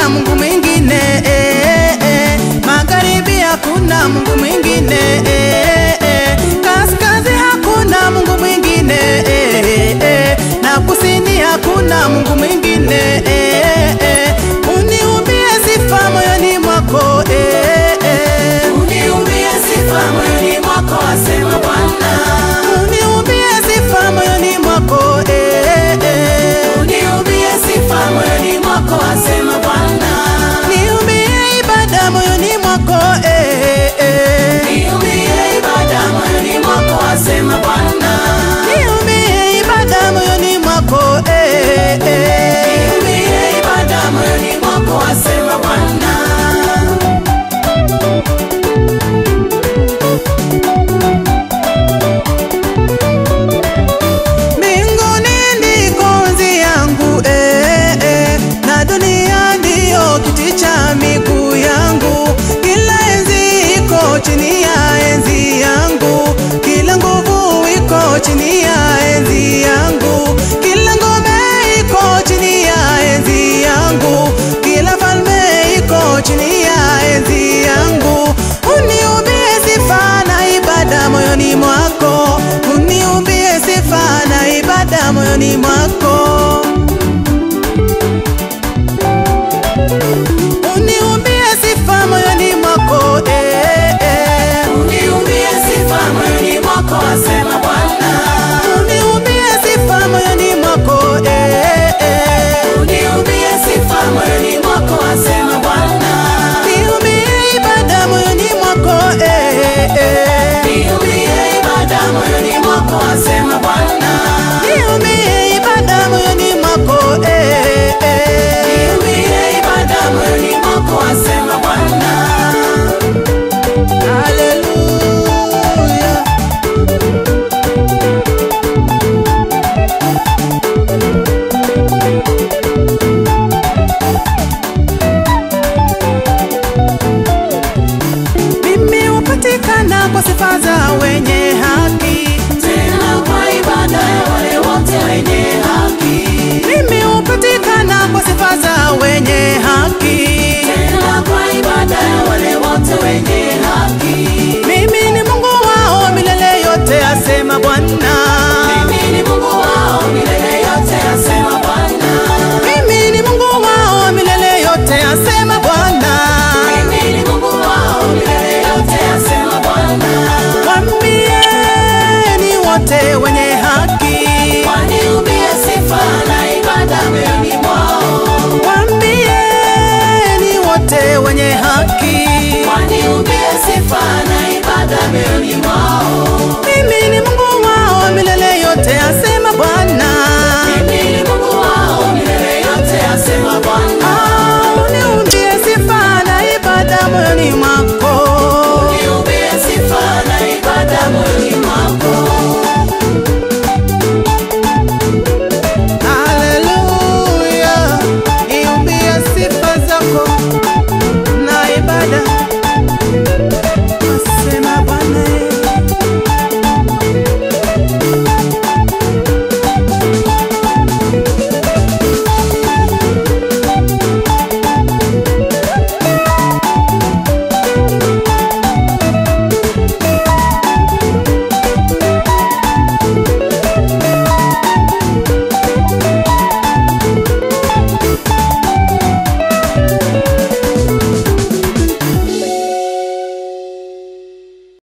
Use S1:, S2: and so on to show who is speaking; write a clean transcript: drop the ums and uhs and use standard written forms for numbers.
S1: hakuna Mungu mwingine, magharibi hakuna Mungu mwingine, kaskazini hakuna Mungu mwingine, na kusini hakuna Mungu mwingine. Uniumbie sifa moyoni mwako,
S2: uniumbie sifa moyoni mwako, asema Bwana.
S1: uniumbie sifa moyoni mwako,
S2: Uniumbie sifa moyoni mwako, asema Bwana.
S1: niumbie ibada moyoni mwako,
S2: Niumbie ibada moyoni mwako, asema Bwana.
S1: niumbie ibada moyoni mwako,
S2: Niumbie ibada moyoni mwako, asema Bwana.
S1: mbinguni ndiko enzi yangu, na dunia ndiyo kiti cha miguu yangu, kila enzi iko chini